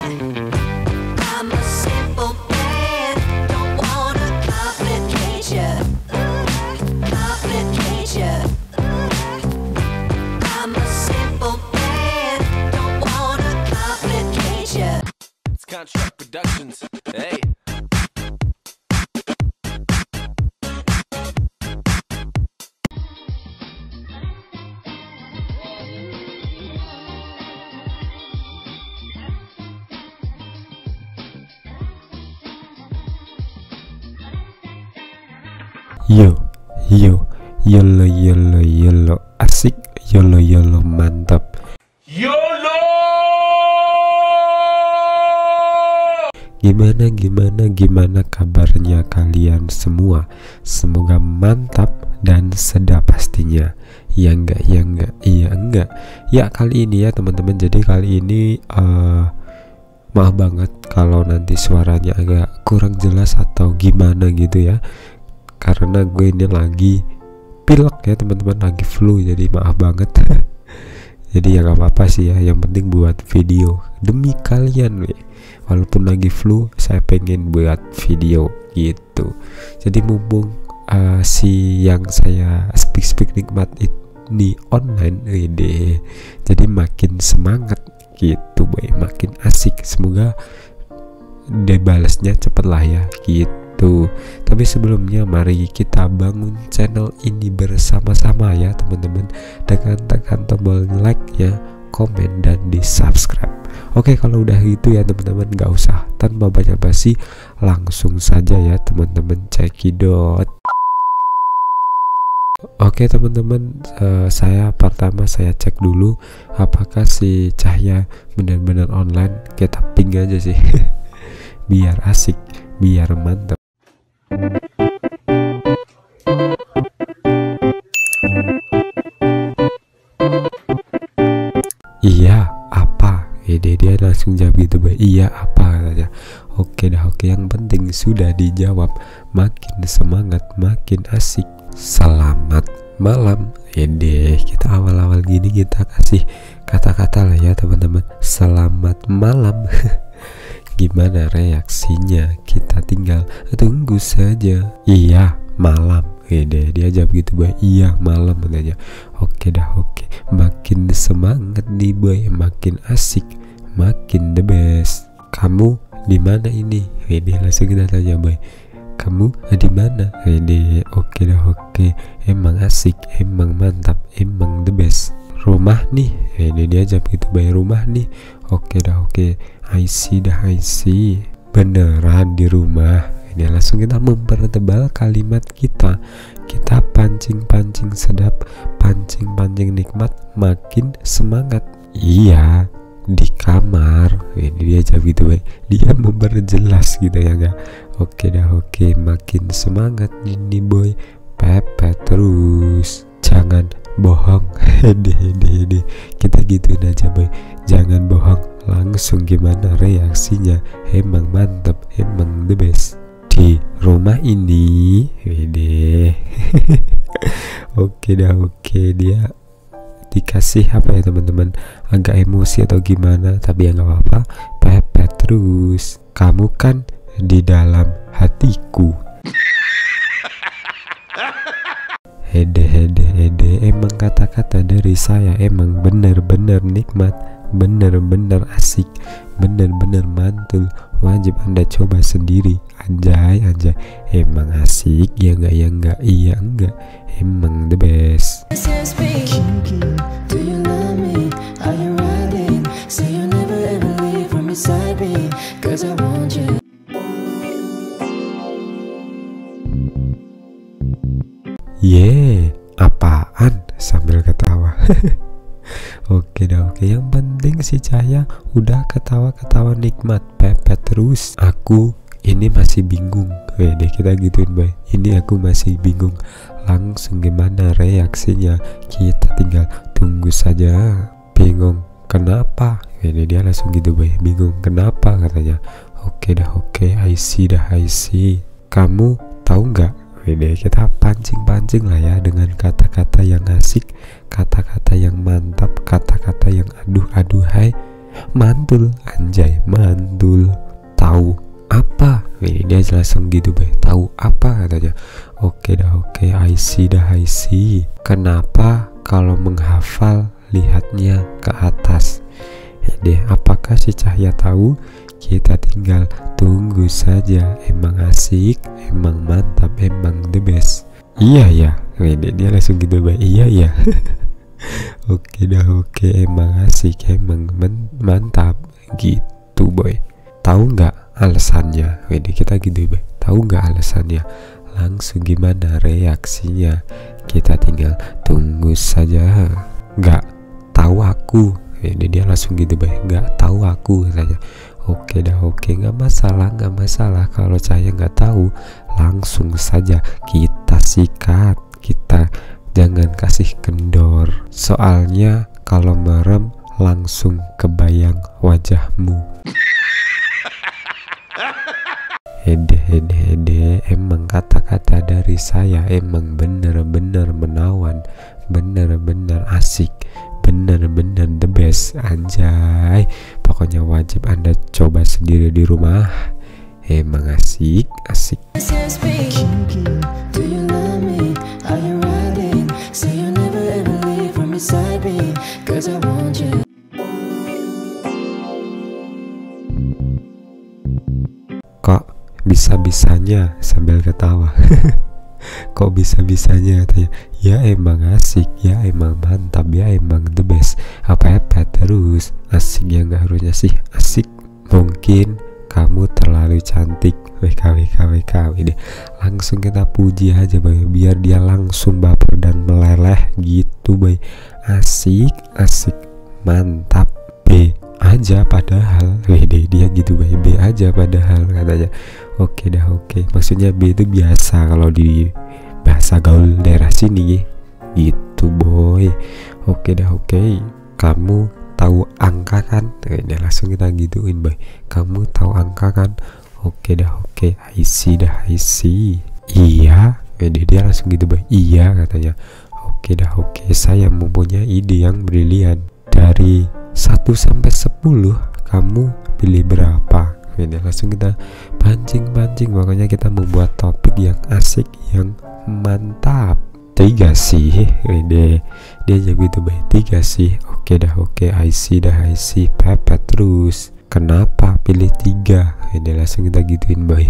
I'm a simple man, don't wanna complicate ya, complicate ya. I'm a simple man, don't wanna complicate ya. It's Construct Productions. Hey. Yo, yolo asik, yolo mantap. YOLO! Gimana kabarnya kalian semua? Semoga mantap dan sedap pastinya. Iya enggak. Ya kali ini ya teman-teman. Jadi kali ini maaf banget kalau nanti suaranya agak kurang jelas atau gimana gitu ya. Karena gue ini lagi pilek ya teman-teman, lagi flu, jadi maaf banget. Jadi ya gak apa-apa sih ya, yang penting buat video demi kalian weh. Walaupun lagi flu, saya pengen buat video gitu. Jadi mumpung si yang saya speak nikmat ini online ide, jadi makin semangat gitu boy, makin asik. Semoga dibalasnya cepet lah ya gitu. Tapi sebelumnya mari kita bangun channel ini bersama-sama ya teman-teman, dengan tekan tombol like ya, komen dan di subscribe. Oke, kalau udah gitu ya teman-teman, gak usah tanpa banyak basi, langsung saja ya teman-teman cekidot. Oke teman-teman, saya cek dulu apakah si Cahya benar-benar online. Kita ping aja sih biar asik, biar mantap. Iya apa? Dia langsung jawab gitu boy. Iya apa katanya. Oke, yang penting sudah dijawab. Makin semangat, makin asik. Selamat malam. Kita awal-awal gini kita kasih kata-kata lah ya teman-teman. Selamat malam. Gimana reaksinya? Kita tinggal tunggu saja. Iya malam. Dia jawab gitu boy. Iya malam katanya. Oke. Makin semangat nih boy, makin asik, makin the best. Kamu di mana ini? Langsung kita tanya boy. Kamu di mana? Oke. Emang asik, emang mantap, emang the best. Rumah nih. Dia jawab gitu boy. Rumah nih. Oke. I see. Beneran di rumah. Ini langsung kita mempertebal kalimat kita. Kita pancing sedap, pancing nikmat, makin semangat. Iya, di kamar. Ini dia jawab gitu boy. Dia memperjelas gitu ya enggak. Oke, makin semangat ini boy. Pepet terus. Jangan bohong. Hede. Kita gituin aja boy. Jangan bohong. Langsung gimana reaksinya? Emang mantap, emang the best. Di rumah ini. Oke. Dia dikasih apa ya teman-teman, agak emosi atau gimana, tapi ya nggak apa-apa. Pepet terus. Kamu kan di dalam hatiku. Hede. Emang kata-kata dari saya emang bener-bener nikmat, bener-bener asik, bener-bener mantul. Wajib Anda coba sendiri. Anjay. Emang asik ya enggak. Iya enggak. Emang the best. Do you love me? Are you riding? Say you never ever leave from beside me, 'cause I want you. Apaan? Sambil ketawa. Oke. Yang penting si Cahya udah ketawa nikmat, pepet terus. Aku ini masih bingung. Kita gituin boy. Ini aku masih bingung. Langsung gimana reaksinya? Kita tinggal tunggu saja. Bingung kenapa? Dia langsung gitu boy. Bingung kenapa katanya. Oke. I see. Kamu tahu nggak? Kita pancing lah ya dengan kata-kata yang asik, kata-kata yang mantap, kata-kata yang aduhai. mantul, anjay mantul. Tahu apa? Dia langsung gitu be, tahu apa katanya. Oke dah oke, I see dah I see. Kenapa kalau menghafal lihatnya ke atas? Apakah si Cahya tahu? Kita tinggal tunggu saja. Emang asik, emang mantap, emang the best. Iya ya, dia langsung gitu be, iya ya. Oke dah oke, emang asik, emang mantap gitu boy. Tahu nggak alasannya? Kita gitu be, tahu nggak alasannya? Langsung gimana reaksinya? Kita tinggal tunggu saja. Nggak tahu aku. Dia langsung gitu be, nggak tahu aku katanya. Oke dah oke, nggak masalah kalau Cahya nggak tahu, langsung saja kita sikat, kita jangan kasih kendor. Soalnya kalau merem langsung kebayang wajahmu. Hede, emang kata-kata dari saya emang bener-bener menawan, bener-bener asik, bener-bener the best, anjay. Pokoknya wajib Anda coba sendiri di rumah. Emang asik. Do you love me? Are you riding? Say you'll never ever leave from beside me, 'cause I want you. Kok bisa-bisanya sambil ketawa? Kok bisa-bisanya katanya? Ya emang asik, ya emang mantap, ya emang the best. Apa terus asik, ya nggak harusnya sih asik. Mungkin kamu terlalu cantik. WK ini langsung kita puji aja boy, biar dia langsung baper dan meleleh gitu boy. Asik mantap, B aja padahal. Dia gitu boy, B aja padahal katanya. Oke dah oke, maksudnya B itu biasa kalau di bahasa gaul daerah sini gitu boy. Oke dah oke, kamu tahu angka kan? Dia langsung kita gituin boy, kamu tahu angka kan? Oke dah oke, I see. Iya, dia langsung gitu boy, iya katanya. Oke dah oke, saya mempunyai ide yang brilian. Dari 1 sampai 10 kamu pilih berapa? Dia langsung kita pancing, pokoknya kita membuat topik yang asik, yang mantap. 3 sih, dia jago itu baik, 3 sih. Oke dah oke, I see, pepet terus. Kenapa pilih 3? Dia langsung kita gituin boy.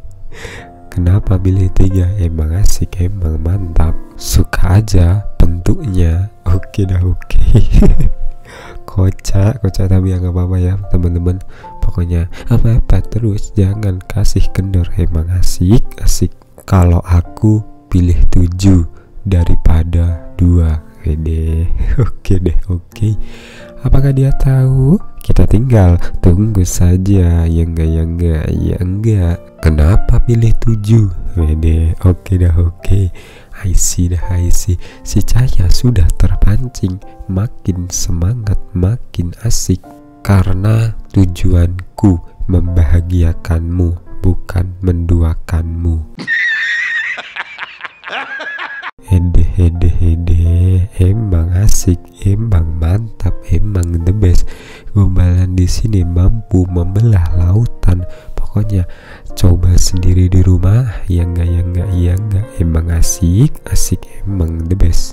Kenapa pilih 3? Emang asik, emang mantap, suka aja bentuknya. Oke dah oke. Kocak tapi ya nggak apa-apa ya teman-teman. Pokoknya apa terus, jangan kasih kendor. Emang asik. Kalau aku pilih 7 daripada 2. Oke deh oke. Apakah dia tahu? Kita tinggal tunggu saja. Ya enggak. Kenapa pilih 7? Oke dah oke. I see. Si Cahya sudah terpancing, makin semangat, makin asik. Karena tujuanku membahagiakanmu, bukan menduakanmu. Hede, emang asik, emang mantap, emang the best. Gombalan di sini mampu membelah lautan. Pokoknya coba sendiri di rumah. Ya enggak. Emang asik, emang the best.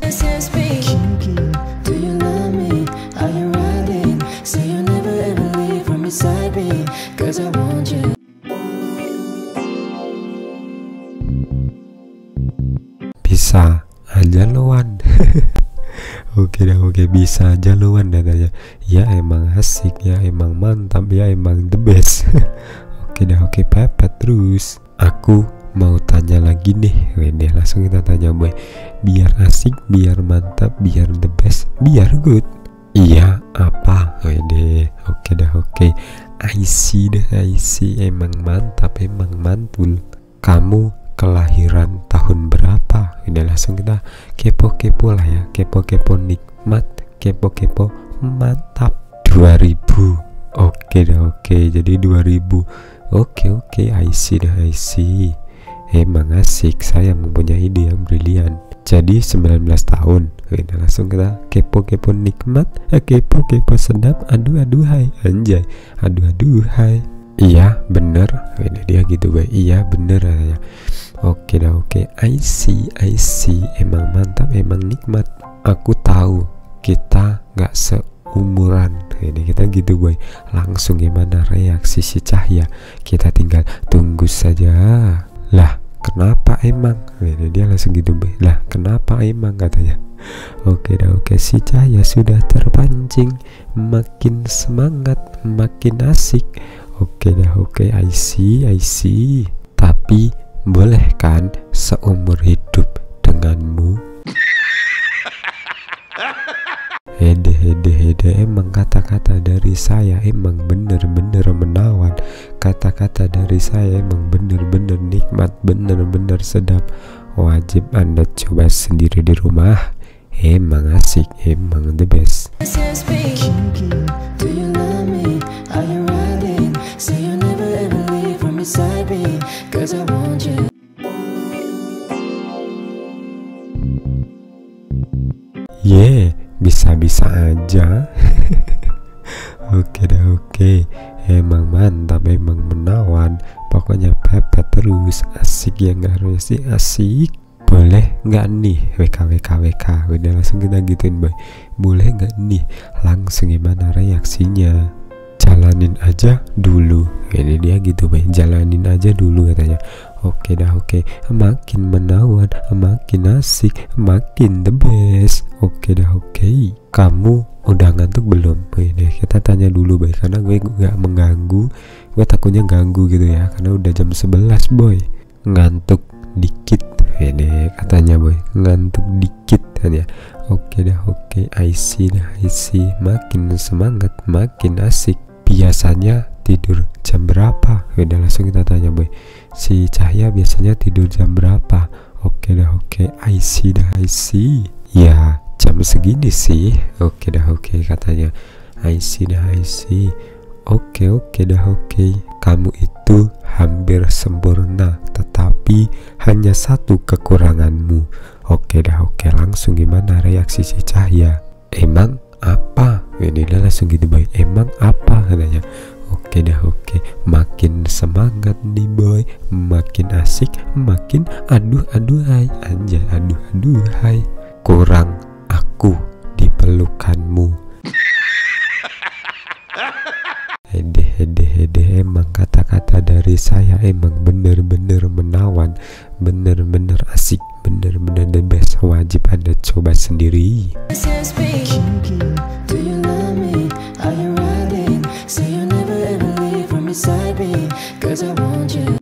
Do you love me? Are you riding? Say you'll never ever leave from beside me, 'cause I want you. Bisa aja loan. Oke dah oke, bisa aja loan katanya. Ya emang asik, ya emang mantap, ya emang the best. Oke dah oke, pepet terus. Aku mau tanya lagi nih. Dia langsung kita tanya boy, biar asik, biar mantap, biar the best, biar good. Iya apa? Oke dah oke, I see. Emang mantap, emang mantul. Kamu kelahiran tahun berapa? Udah langsung kita kepo lah ya, kepo nikmat, kepo mantap. 2000. Oke dah oke, jadi 2000. Oke, I see. Emang asik, saya mempunyai ide yang brilian. jadi 19 tahun. Udah langsung kita kepo-kepo nikmat, kepo-kepo sedap, aduh hai, anjay, aduh hai. Iya bener, udah dia gitu boy, iya bener ya. Oke dah oke, I see, emang mantap, emang nikmat. Aku tahu kita nggak seumuran, ini kita gitu boy. Langsung gimana reaksi si Cahya? Kita tinggal tunggu saja. Lah kenapa emang? Ini dia langsung gitu boy. Lah kenapa emang katanya? Oke dah oke, si Cahya sudah terpancing, makin semangat, makin asik. Oke dah oke, I see. Tapi boleh kan seumur hidup denganmu? Hede, emang kata-kata dari saya emang bener-bener menawan. Kata-kata dari saya emang bener-bener nikmat, bener-bener sedap. Wajib Anda coba sendiri di rumah. Emang asik, emang the best. Do you love me? Are you riding? Say you'll never ever leave from beside me, 'cause I want you. Yeah, bisa-bisa aja. Oke dah oke, emang mantap, emang menawan. Pokoknya pepet terus, asik ya nggak harus sih asik. Boleh nggak nih WK udah langsung kita gituin boy. Boleh nggak nih, langsung gimana reaksinya? Jalanin aja dulu, ini dia gitu boy, jalanin aja dulu katanya. Oke dah oke, makin menawan, makin asik, makin the best. Oke dah oke, kamu udah ngantuk belum? Ini kita tanya dulu boy, karena gue gak mengganggu, gue takutnya ganggu gitu ya, karena udah jam 11 boy. Ngantuk dikit ini katanya boy, ngantuk dikit kan ya. Oke dah oke, I see, makin semangat, makin asik. Biasanya tidur jam berapa? Udah langsung kita tanya boy, si Cahya biasanya tidur jam berapa? Oke dah oke, I see. Ya jam segini sih. Oke dah oke katanya, I see. Oke dah oke, kamu itu hampir sempurna, tetapi hanya satu kekuranganmu. Oke dah oke, langsung gimana reaksi si Cahya? Emang apa? Ini dia langsung gitu boy, emang apa katanya. Oke dah oke, makin semangat nih boy, makin asik, makin aduh hai, anjay, aduh hai. Kurang aku di pelukanmu. Hede, emang kata-kata dari saya emang bener-bener menawan, bener-bener asik, bener-bener the best. Wajib Anda coba sendiri. Do you love me? Are you riding? Say you'll never ever leave from beside me, 'cause I want you.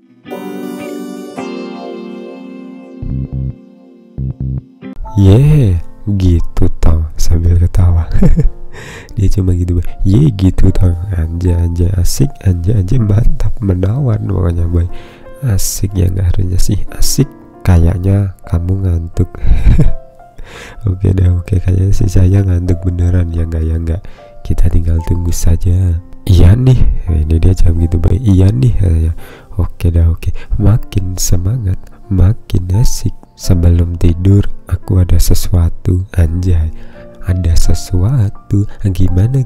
Yeah, gitu toh, sambil ketawa. Dia cuma gitu boy, ye gitu toh, anjay asik, anjay mantap, menawan pokoknya boy. Asik ya, nggak harusnya sih asik. Kayaknya kamu ngantuk. Oke dah oke, kayaknya sih saya ngantuk beneran ya nggak. Kita tinggal tunggu saja. Iya nih, ini dia jam gitu boy, iya nih katanya. Oke dah oke, makin semangat, makin asik. Sebelum tidur aku ada sesuatu, anjay, ada sesuatu. Gimana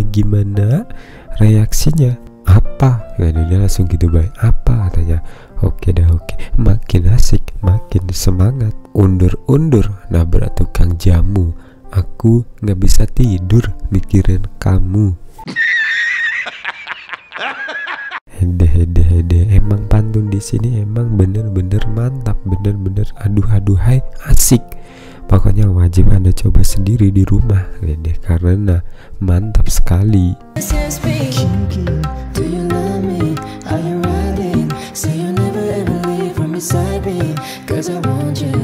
reaksinya? Apa? Nah, dia langsung gitu boy, apa katanya. Oke dah oke, makin asik, makin semangat. Undur nabrak tukang jamu. Aku nggak bisa tidur mikirin kamu. Hede, emang pantun di sini emang bener-bener mantap, bener-bener aduh hai, asik. Pokoknya wajib Anda coba sendiri di rumah, Dede, karena mantap sekali. Do you love me? Are you riding? Say you'll never ever leave from beside me, 'cause I want you.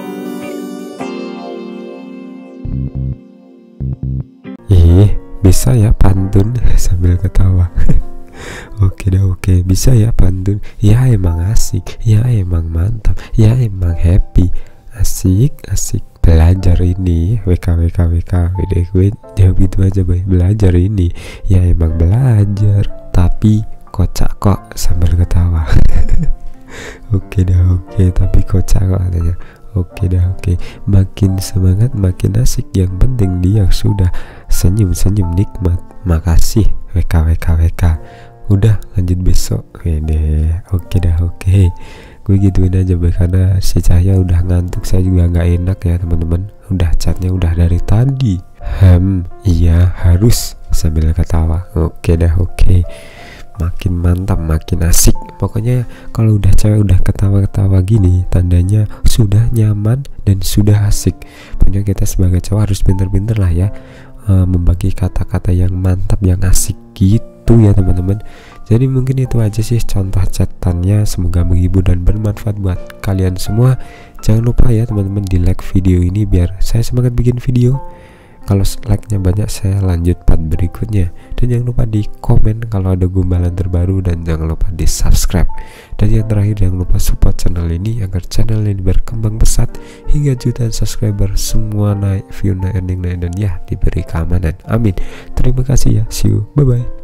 Bisa ya pantun sambil ketawa. Oke dah oke, bisa ya pantun. Ya emang asik, ya emang mantap, ya emang happy. Asik belajar ini WK gue jawab gitu aja boy, belajar ini ya emang belajar, tapi kocak kok sambil ketawa. Oke dah oke, tapi kocak kok katanya. Oke dah, oke. Makin semangat makin asik, yang penting dia sudah senyum-senyum nikmat. Makasih WK. Udah lanjut besok. Oke dah, oke. Gue gituin aja karena si Cahya udah ngantuk, saya juga nggak enak ya teman-teman. Udah chatnya udah dari tadi. Iya harus, sambil ketawa. Oke dah, oke. Makin mantap, makin asik. Pokoknya kalau udah cewek udah ketawa-ketawa gini, tandanya sudah nyaman dan sudah asik. Pokoknya kita sebagai cowok harus pinter-pinter lah ya, membagi kata-kata yang mantap, yang asik gitu ya teman-teman. Jadi mungkin itu aja sih contoh chatannya. Semoga menghibur dan bermanfaat buat kalian semua. Jangan lupa ya teman-teman di like video ini biar saya semangat bikin video. Kalau like-nya banyak saya lanjut part berikutnya. Dan jangan lupa di komen kalau ada gombalan terbaru, dan jangan lupa di subscribe. Dan yang terakhir jangan lupa support channel ini agar channel ini berkembang pesat hingga jutaan subscriber, semua naik, view naik, earning naik, dan ya diberi keamanan. Amin. Terima kasih ya. See you. Bye bye.